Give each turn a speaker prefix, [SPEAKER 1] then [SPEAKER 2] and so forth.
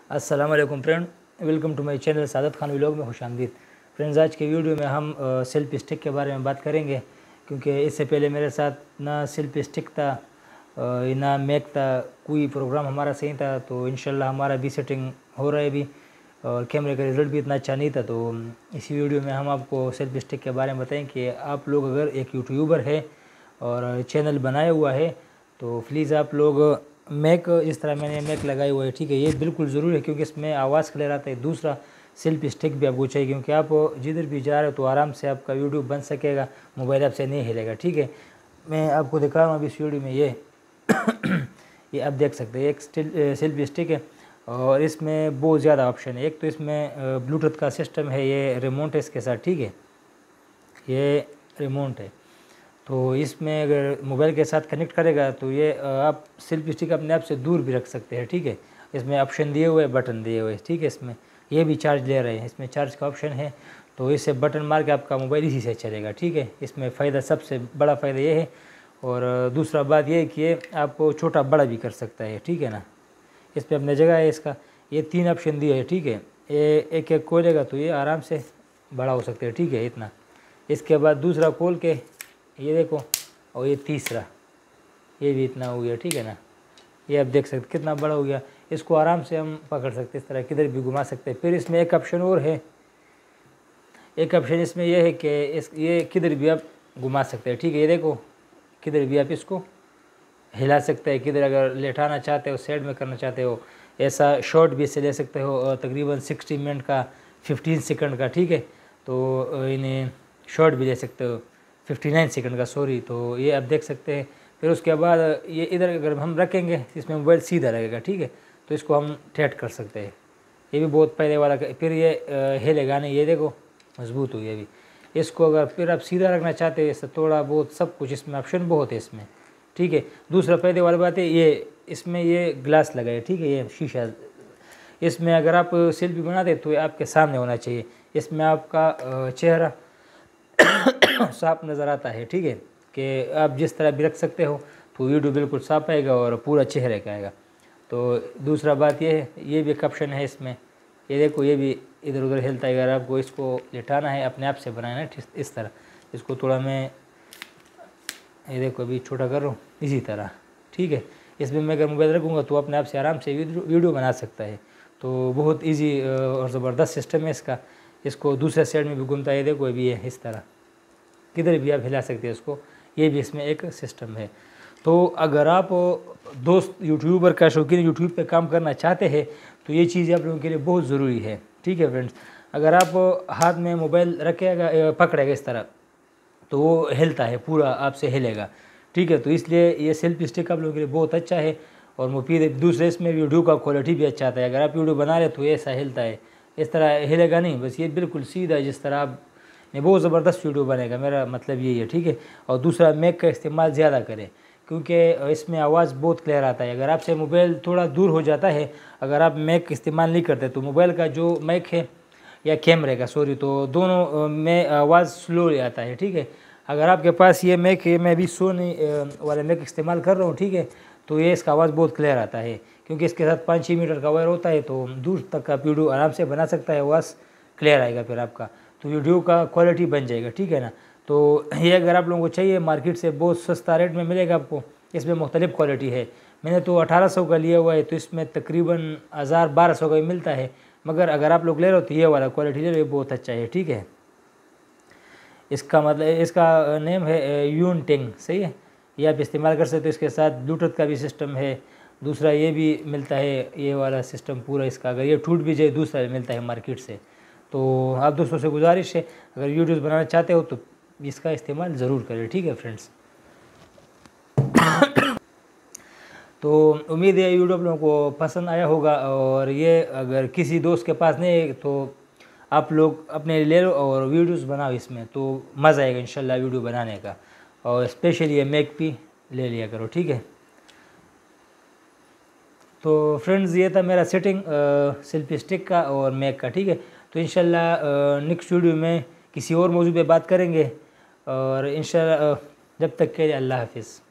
[SPEAKER 1] अस्सलाम वालेकुम friend, welcome to my channel Saadat Khan vlog में खुशामदीद। फ्रेंड्स, आज के वीडियो में हम सेल्फी स्टिक के बारे में बात करेंगे, क्योंकि इससे पहले मेरे साथ ना सेल्फी स्टिक था ना मैक था, कोई प्रोग्राम हमारा सही था। तो इंशाल्लाह हमारा भी सेटिंग हो रहा है अभी, और कैमरे का रिज़ल्ट भी इतना अच्छा नहीं था। तो इसी वीडियो में हम आपको सेल्फी स्टिक के बारे में बताएं कि आप लोग अगर एक यूट्यूबर है और चैनल बनाया हुआ है तो प्लीज़ आप लोग मैक, इस तरह मैंने मैक लगाई हुआ है, ठीक है। ये बिल्कुल ज़रूरी है क्योंकि इसमें आवाज़ क्लियर आता है। दूसरा, सेल्फी स्टिक भी आपको चाहिए, क्योंकि आप जिधर भी जा रहे हो तो आराम से आपका वीडियो बन सकेगा, मोबाइल आपसे नहीं हिलेगा, ठीक है। मैं आपको दिखा रहा हूँ अभी इस वीडियो में ये ये आप देख सकते हैं, एक सेल्फी स्टिक है और इसमें बहुत ज़्यादा ऑप्शन है। एक तो इसमें ब्लूटूथ का सिस्टम है, ये रिमोट है इसके साथ, ठीक है, ये रिमोट है। तो इसमें अगर मोबाइल के साथ कनेक्ट करेगा तो ये आप सेल्फी स्टिक अपने आप से दूर भी रख सकते हैं, ठीक है। इसमें ऑप्शन दिए हुए, बटन दिए हुए, ठीक है। इसमें ये भी चार्ज ले रहे हैं, इसमें चार्ज का ऑप्शन है, तो इससे बटन मार के आपका मोबाइल इसी से चलेगा, ठीक है। इसमें फ़ायदा, सबसे बड़ा फ़ायदा ये है। और दूसरा बात ये है कि ये आपको छोटा बड़ा भी कर सकता है, ठीक है ना। इस पर अपने जगह है इसका, ये 3 ऑप्शन दिए है, ठीक है। ये एक एक खोलेगा तो ये आराम से बड़ा हो सकता है, ठीक है, इतना। इसके बाद दूसरा खोल के ये देखो, और ये तीसरा, ये भी इतना हो गया, ठीक है ना। ये आप देख सकते कितना बड़ा हो गया। इसको आराम से हम पकड़ सकते हैं, इस तरह किधर भी घुमा सकते हैं। फिर इसमें एक ऑप्शन और है, एक ऑप्शन इसमें यह है कि ये किधर भी आप घुमा सकते हैं, ठीक है। ये देखो, किधर भी आप इसको हिला सकते हैं, किधर अगर लेटाना चाहते हो, साइड में करना चाहते हो, ऐसा शॉर्ट भी इससे ले सकते हो, तकरीबन 60 मिनट का, 15 सेकंड का, ठीक है। तो इन्हें शॉर्ट भी ले सकते हो, 59 सेकंड का, सॉरी। तो ये आप देख सकते हैं। फिर उसके बाद ये इधर अगर हम रखेंगे, इसमें मोबाइल सीधा रहेगा, ठीक है। तो इसको हम ठेठ कर सकते हैं, ये भी बहुत पहले वाला। फिर ये हिलेगा नहीं, ये देखो मजबूत हो गया अभी। इसको अगर फिर आप सीधा रखना चाहते हैं, इससे थोड़ा बहुत सब कुछ इसमें ऑप्शन बहुत है इसमें, ठीक है। दूसरा फायदे वाली बात है, ये इसमें ये ग्लास लगा है, ठीक है, ये शीशा। इसमें अगर आप सेल्फी बनाते तो ये आपके सामने होना चाहिए, इसमें आपका चेहरा साफ नज़र आता है, ठीक है, कि आप जिस तरह भी रख सकते हो तो वीडियो बिल्कुल साफ आएगा और पूरा चेहरे का आएगा। तो दूसरा बात ये है, ये भी एक ऑप्शन है इसमें, ये देखो, ये भी इधर उधर हिलता है। अगर आपको इसको लेटाना है, अपने आप से बनाना है इस तरह, इसको थोड़ा मैं ये देखो अभी छोटा कर रहा हूँ, इसी तरह, ठीक है। इसमें मैं अगर मोबाइल रखूँगा तो अपने आप से आराम से वीडियो बना सकता है। तो बहुत ईजी और ज़बरदस्त सिस्टम है इसका। इसको दूसरे साइड में भी घूमता है, देखो अभी है इस तरह, किधर भी आप हिला सकते हैं इसको, ये भी इसमें एक सिस्टम है। तो अगर आप दोस्त यूट्यूबर का शौकीन, यूट्यूब पे काम करना चाहते हैं तो ये चीज़ आप लोगों के लिए बहुत ज़रूरी है, ठीक है फ्रेंड्स। अगर आप हाथ में मोबाइल रखेगा, पकड़ेगा इस तरह, तो वो हिलता है, पूरा आपसे हिलेगा, ठीक है। तो इसलिए ये सेल्फी स्टिक आप लोगों के लिए बहुत अच्छा है और मुफीद है। दूसरे इसमें वीडियो का क्वालिटी भी अच्छा आता है। अगर आप वीडियो बना रहे तो ऐसा हिलता है, इस तरह हिलेगा नहीं, बस ये बिल्कुल सीधा, जिस तरह आप नहीं, बहुत ज़बरदस्त वीडियो बनेगा, मेरा मतलब यही है, ठीक है। और दूसरा, मैक का इस्तेमाल ज़्यादा करें, क्योंकि इसमें आवाज़ बहुत क्लियर आता है। अगर आपसे मोबाइल थोड़ा दूर हो जाता है, अगर आप मैक इस्तेमाल नहीं करते तो मोबाइल का जो मैक है या कैमरे का, सॉरी, तो दोनों में आवाज़ स्लो आता है, ठीक है। अगर आपके पास ये मैक है, मैं भी सोनी वाला मैक इस्तेमाल कर रहा हूँ, ठीक है, तो ये इसका आवाज़ बहुत क्लियर आता है, क्योंकि इसके साथ 5-6 मीटर का वायर होता है, तो दूर तक का वीडियो आराम से बना सकता है, आवाज़ क्लियर आएगा फिर आपका, तो वीडियो का क्वालिटी बन जाएगा, ठीक है ना। तो ये अगर आप लोगों को चाहिए, मार्केट से बहुत सस्ता रेट में मिलेगा आपको। इसमें मुख्तलिफ क्वालिटी है, मैंने तो 1800 का लिया हुआ है, तो इसमें तकरीबन 1000-1200 का भी मिलता है। मगर अगर आप लोग ले रहे हो तो ये वाला क्वालिटी ले रहे हो, बहुत अच्छा है, ठीक है। इसका मतलब, इसका नेम है यूनटेंग, सही है, ये आप इस्तेमाल कर सकते हो। इसके साथ ब्लूटूथ का भी सिस्टम है, दूसरा ये भी मिलता है, ये वाला सिस्टम पूरा इसका। अगर ये टूट भी जाए, दूसरा भी मिलता है मार्केट से। तो आप दोस्तों से गुजारिश है, अगर वीडियोस बनाना चाहते हो तो इसका इस्तेमाल ज़रूर करें, ठीक है फ्रेंड्स। तो उम्मीद है वीडियो आप लोगों को पसंद आया होगा, और ये अगर किसी दोस्त के पास नहीं है तो आप लोग अपने ले लो और वीडियोस बनाओ इसमें, तो मज़ा आएगा इंशाल्लाह वीडियो बनाने का। और स्पेशली ये मैक भी ले लिया करो, ठीक है। तो फ्रेंड्स, ये था मेरा सेटिंग सेल्फी स्टिक का और मैक का, ठीक है। तो इंशाल्लाह नेक्स्ट वीडियो में किसी और मौजू पे बात करेंगे, और इंशाल्लाह जब तक के लिए अल्लाह हाफिज़।